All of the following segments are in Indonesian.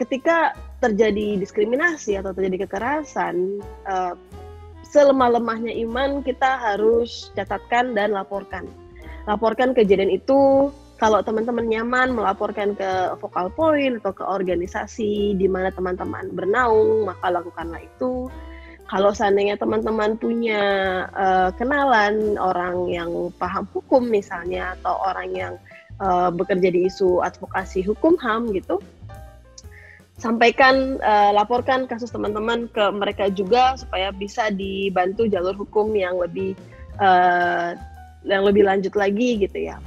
ketika terjadi diskriminasi atau terjadi kekerasan, selemah-lemahnya iman kita harus catatkan dan laporkan. Laporkan kejadian itu. Kalau teman-teman nyaman melaporkan ke focal point atau ke organisasi di mana teman-teman bernaung, maka lakukanlah itu. Kalau seandainya teman-teman punya kenalan orang yang paham hukum misalnya, atau orang yang bekerja di isu advokasi hukum HAM gitu, sampaikan, laporkan kasus teman-teman ke mereka juga supaya bisa dibantu jalur hukum yang lebih lanjut lagi gitu ya.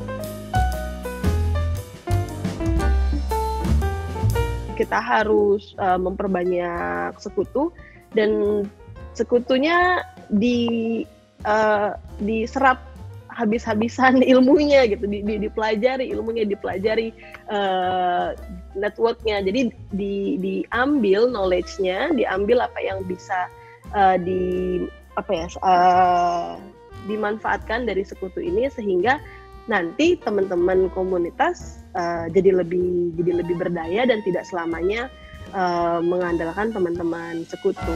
Kita harus memperbanyak sekutu, dan sekutunya diserap habis-habisan ilmunya gitu, dipelajari ilmunya, dipelajari networknya. Jadi diambil knowledge-nya, diambil apa yang bisa dimanfaatkan dari sekutu ini, sehingga nanti teman-teman komunitas jadi lebih berdaya dan tidak selamanya mengandalkan teman-teman sekutu.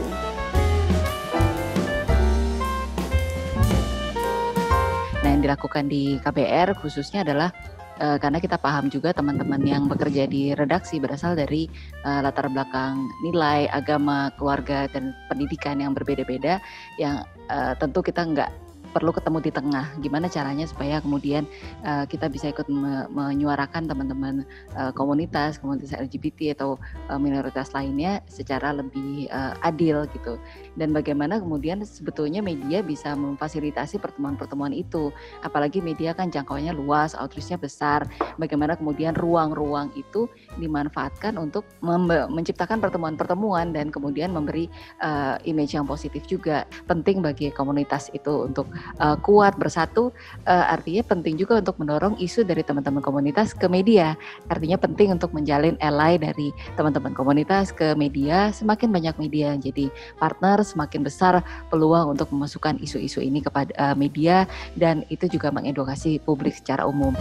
Nah, yang dilakukan di KBR khususnya adalah karena kita paham juga teman-teman yang bekerja di redaksi berasal dari latar belakang nilai, agama, keluarga, dan pendidikan yang berbeda-beda, yang tentu kita nggak perlu ketemu di tengah. Gimana caranya supaya kemudian kita bisa ikut menyuarakan teman-teman komunitas LGBT atau minoritas lainnya secara lebih adil gitu. Dan bagaimana kemudian sebetulnya media bisa memfasilitasi pertemuan-pertemuan itu. Apalagi media kan jangkauannya luas, outreach-nya besar. Bagaimana kemudian ruang-ruang itu dimanfaatkan untuk menciptakan pertemuan-pertemuan dan kemudian memberi image yang positif juga. Penting bagi komunitas itu untuk kuat bersatu, artinya penting juga untuk mendorong isu dari teman-teman komunitas ke media. Artinya penting untuk menjalin ally dari teman-teman komunitas ke media. Semakin banyak media yang jadi partner, semakin besar peluang untuk memasukkan isu-isu ini kepada media, dan itu juga mengedukasi publik secara umum.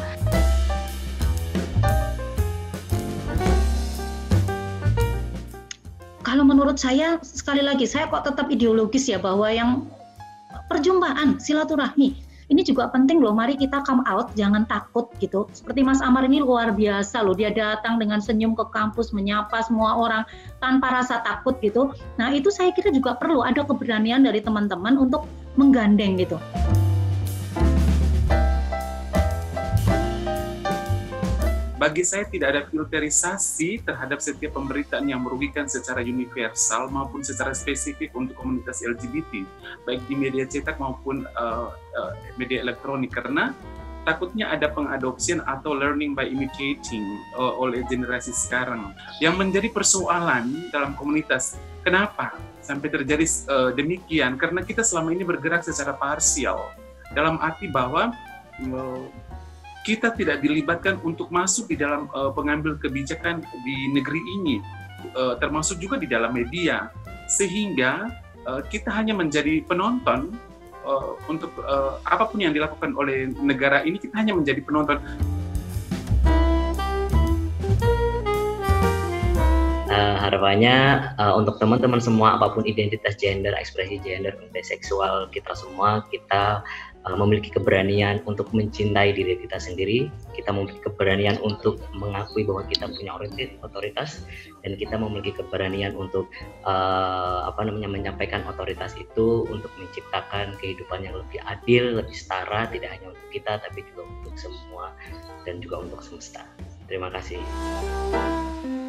Kalau menurut saya, sekali lagi, saya kok tetap ideologis ya, bahwa yang perjumpaan, silaturahmi, ini juga penting loh. Mari kita come out, jangan takut gitu. Seperti Mas Amar ini luar biasa loh, dia datang dengan senyum ke kampus, menyapa semua orang tanpa rasa takut gitu. Nah, itu saya kira juga perlu ada keberanian dari teman-teman untuk menggandeng gitu. Bagi saya tidak ada filterisasi terhadap setiap pemberitaan yang merugikan secara universal maupun secara spesifik untuk komunitas LGBT, baik di media cetak maupun media elektronik, karena takutnya ada pengadopsian atau learning by imitating oleh generasi sekarang. Yang menjadi persoalan dalam komunitas, kenapa sampai terjadi demikian? Karena kita selama ini bergerak secara parsial, dalam arti bahwa kita tidak dilibatkan untuk masuk di dalam pengambil kebijakan di negeri ini, termasuk juga di dalam media, sehingga kita hanya menjadi penonton untuk apapun yang dilakukan oleh negara ini. Kita hanya menjadi penonton. Harapannya untuk teman-teman semua, apapun identitas gender, ekspresi gender, orientasi seksual kita semua, kita memiliki keberanian untuk mencintai diri kita sendiri. Kita memiliki keberanian untuk mengakui bahwa kita punya otoritas, dan kita memiliki keberanian untuk menyampaikan otoritas itu untuk menciptakan kehidupan yang lebih adil, lebih setara, tidak hanya untuk kita tapi juga untuk semua dan juga untuk semesta. Terima kasih.